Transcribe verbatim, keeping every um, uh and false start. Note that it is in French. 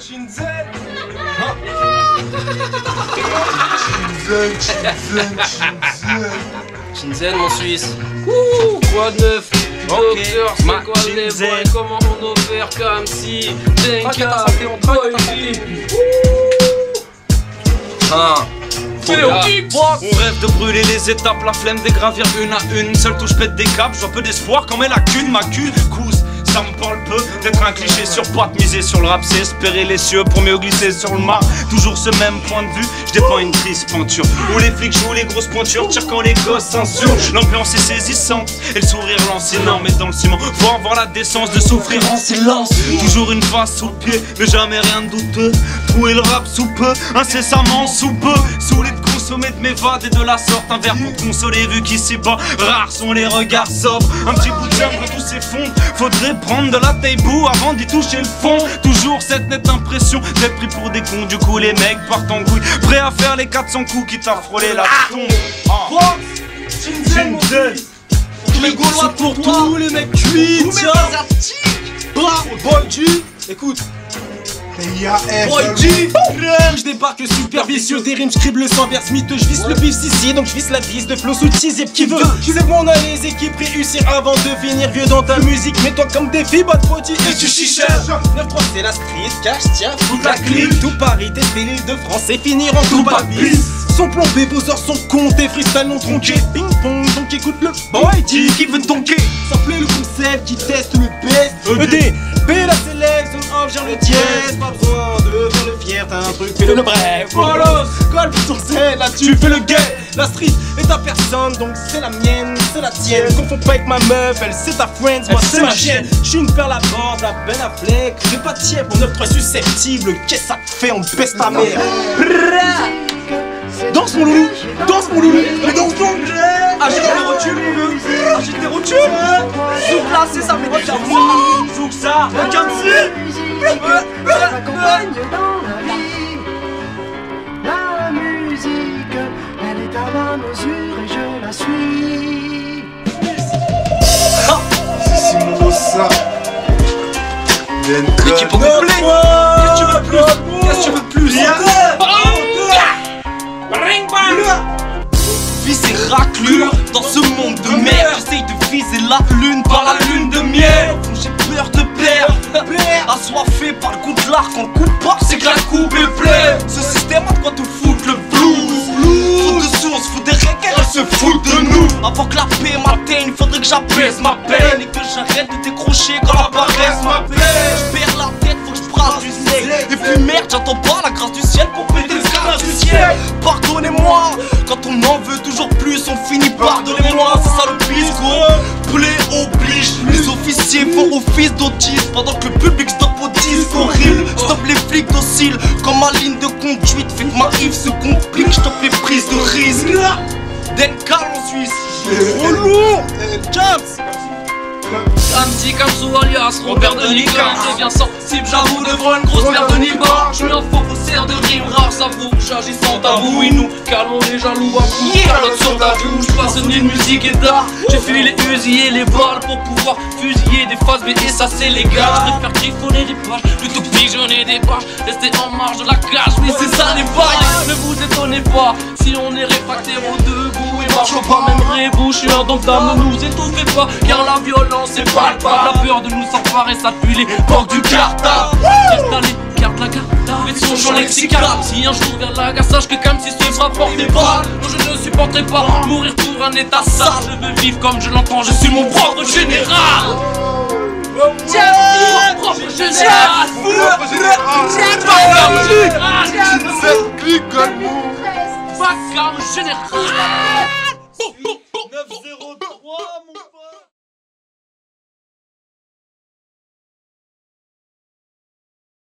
Shinzen. Shinzen, Shinzen, Shinzen. Shinzen, mon Suisse. Ouh, quoi de neuf? Docteur, c'est quoi les boys? Comment on opère comme si Denka, Boy G. Ah. On rêve de brûler les étapes, la flemme des gravir une à une. Seule touche pète des câbles, j'ai un peu d'espoir quand mes lacunes m'accusent. Ça me parle peu d'être un cliché sur patte, miser sur le rap, c'est espérer les cieux pour mieux glisser sur le mar. Toujours ce même point de vue, je dépeins une triste peinture où les flics jouent les grosses pointures, tirent quand les gosses s'insurgent. L'ambiance est saisissante et le sourire lancinant, mais dans le ciment, faut avoir la décence de souffrir en silence. Toujours une face sous le pied, mais jamais rien de douteux. Trouver le rap sous peu, incessamment sous peu. Saoulé de consommer, de m'évader de la sorte. Un verre pour consoler vu qu'ici bas, rares sont les regards sobres. Un petit bout de germe quand tout s'effondre, faudrait prendre de la taille-boue avant d'y toucher le fond. Toujours cette nette impression d'être pris pour des cons. Du coup les mecs partent en couille, prêts à faire les quatre cents coups qui t'a frôlé la tombe. Quoi? Shinzen, mon fils. Pour les Gaulois, pour tous les mecs cuits. Tous mes asiatiques. Boy G, écoute. Boy G, je débarque super vicieux, des rimes, j'crible le sang vers Smith, je vise le bif ici, donc je vise la vis de flow sous cheese qui veut. C'est bon, on a les équipes réussir avant de finir vieux dans ta musique. Mets-toi comme des filles, bad body et tu chichères. neuf trois c'est la street, cash, tiens, toute la clique. Tout Paris, tes villes de France et finir en tout pas bis. Sont plombés, vos heures sont comptées, freestyle non tronqué. Ping pong, donc écoute le Boy G qui veut donker. Sample le concept qui teste le best. E D, B la sélection, off, genre le dièse. Pas besoin de faire le fier, t'as un truc, fais le bref. Voilà, colle sur scène, là tu fais le gay. La street est ta personne, donc c'est la mienne, c'est la tienne. Confonds pas avec ma meuf, elle c'est ta friend, moi c'est ma chienne. J'suis une perle à bord, la Ben Affleck. J'ai pas de tiers pour neuf trois susceptible, qu'est-ce que ça te fait, on baisse ta mère. Danse mon loulou, danse mon loulou, mais danse donc. Agite les rotules mon vieux, agite les rotules. Zouk là c'est ça, mais regarde moi. Zouk ça, regarde-ci. M'accompagne dans la vie. La musique, elle est à ma mesure et je la suis. C'est Simon ça. L'équipe au complet. Qu'est-ce que tu veux plus? Qu'est-ce que tu veux plus? Vis et raclure dans ce monde de merde. J'essaye de viser la lune par la lune de miel. J'ai peur de perdre, assoiffé par le coup de l'arc. Quand le coup part, c'est que la coupe est pleine. Ce système a de quoi te foutre le blues. Faut de sources, faut des requêtes, elles se foutent de nous. Avant que la paix m'atteigne, faudrait que j'apaise ma peine. Et que j'arrête de décrocher quand la paresse m'appelle. Je perds la tête, faut que je brasse du sel. Et puis merde, j'attends pas la grâce du ciel pour péter le scratch du ciel. Pardonnez-moi, quand on en veut toujours plus, on finit par donnez-moi, c'est ça le bisco. Blé oblige, les officiers font office d'autisme pendant que le public stop au disque horrible. Stop les flics dociles, comme ma ligne de conduite fait que ma rive se complique. Stop les prises de risque. Denka en Suisse, trop lourd. James. Anti Kamsou alias Robert de Nika. T'es bien sensible, j'avoue, devant une grosse merde de Niba. Je suis un faux faussaire de rimes rares, ça vous. J'agis sans tabou, et nous calmons les jaloux à coup. Calotte sur ta bouche, passionné de musique et d'art. J'ai fui les fusillés, les balles pour pouvoir fusiller des phases B et ça c'est légal. Je préfère griffonner des pages plutôt que pigeonner des pages. Rester en marge de la cage, oui c'est ça les bails. Ne vous étonnez pas si on est réfractaire aux deux goûts et marche pas même rebou. Je suis indomptable, ne nous étouffez pas car la violence c'est palpable. La peur de nous s'emparer, ça fuit les portes du cartable. Installé, garde la carte, faites son champ lexical. Si un jour vers la gare, sache que comme si ce sera porte des balles. Non je ne supporterai pas mourir pour un état sale. Je veux vivre comme je l'entends, je suis mon propre général. Tiens, mon propre général. Pas comme général. neuf zéro